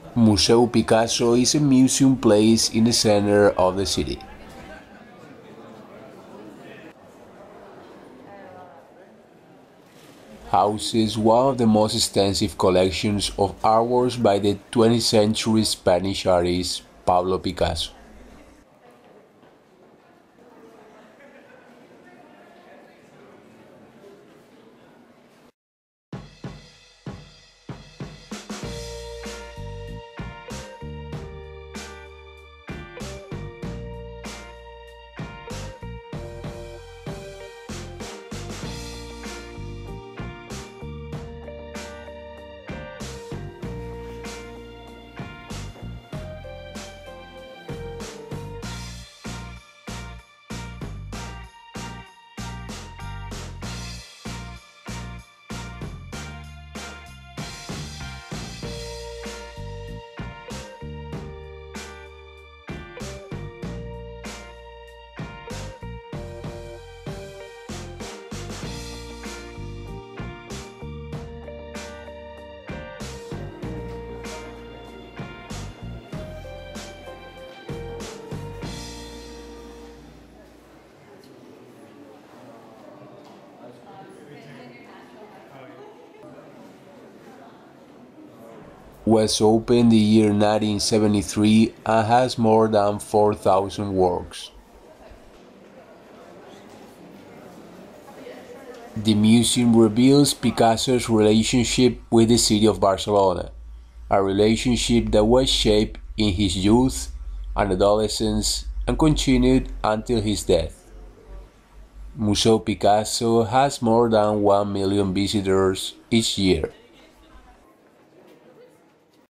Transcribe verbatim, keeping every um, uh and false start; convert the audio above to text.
Museo Picasso is a museum placed in the center of the city. Houses one of the most extensive collections of artworks by the twentieth century Spanish artist Pablo Picasso. Was opened the year nineteen seventy-three and has more than four thousand works. The museum reveals Picasso's relationship with the city of Barcelona, a relationship that was shaped in his youth and adolescence and continued until his death. Museo Picasso has more than one million visitors each year.